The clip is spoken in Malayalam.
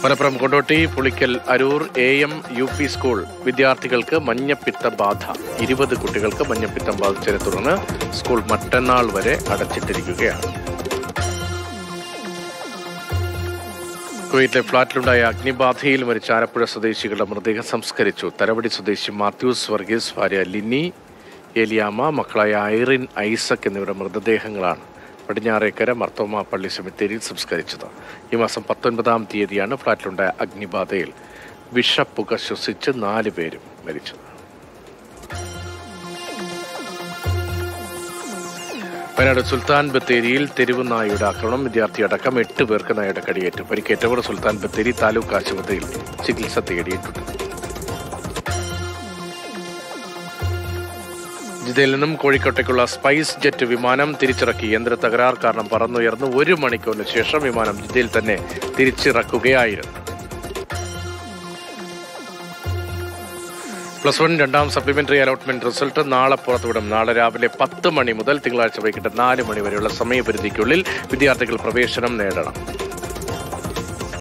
Malappuram Kondotty Pulikkal Aroor AM UP school വിദ്യാർത്ഥികൾക്ക് മഞ്ഞപ്പിത്ത ബാധ. 20 കുട്ടികൾക്ക് മഞ്ഞപ്പിത്തം ബാധിച്ചതിനെ തുടർന്ന് സ്കൂൾ മറ്റന്നാൾ വരെ അടച്ചിട്ടിരിക്കുകയാണ്. കുവൈറ്റിലെ ഫ്ളാറ്റിലുണ്ടായ അഗ്നിബാധയിൽ മരിച്ച ആലപ്പുഴ സ്വദേശികളുടെ മൃതദേഹം സംസ്കരിച്ചു. തരവടി സ്വദേശി മാത്യൂസ് വർഗീസ്, ഭാര്യ ലിനി ഏലിയാമ്മ, മക്കളായ ഐറിൻ, ഐസക് എന്നിവരുടെ മൃതദേഹങ്ങളാണ് പടിഞ്ഞാറേക്കര മർത്തോമ പള്ളി സെമിത്തേരിയിൽ സംസ്കരിച്ചത്. ഈ മാസം 19-ാം തീയതിയാണ് ഫ്ളാറ്റിലുണ്ടായ അഗ്നിബാധയിൽ വിഷപ്പുക ശ്വസിച്ച് 4 പേരും മരിച്ചത്. വയനാട് സുൽത്താൻ ബത്തേരിയിൽ തെരുവ് നായയുടെ ആക്രമണം. വിദ്യാർത്ഥിയടക്കം 8 പേർക്ക് നായയുടെ കടിയേറ്റു. പരിക്കേറ്റവർ സുൽത്താൻ ബത്തേരി താലൂക്ക് ആശുപത്രിയിൽ ചികിത്സ തേടിയിട്ടുണ്ട്. ജിദ്ദയിൽ നിന്നും കോഴിക്കോട്ടേക്കുള്ള സ്പൈസ് ജെറ്റ് വിമാനം തിരിച്ചിറക്കി. യന്ത്ര തകരാർ കാരണം പറന്നുയർന്ന് 1 മണിക്കൂറിന് ശേഷം വിമാനം ജിദ്ദയിൽ തന്നെ തിരിച്ചിറക്കുകയായിരുന്നു. +1 2ാം സപ്ലിമെന്ററി അലോട്ട്മെന്റ് റിസൾട്ട് നാളെ പുറത്തുവിടും. നാളെ രാവിലെ 10 മണി മുതൽ തിങ്കളാഴ്ച വൈകിട്ട് 4 മണി വരെയുള്ള സമയപരിധിക്കുള്ളിൽ വിദ്യാർത്ഥികൾ പ്രവേശനം നേടണം.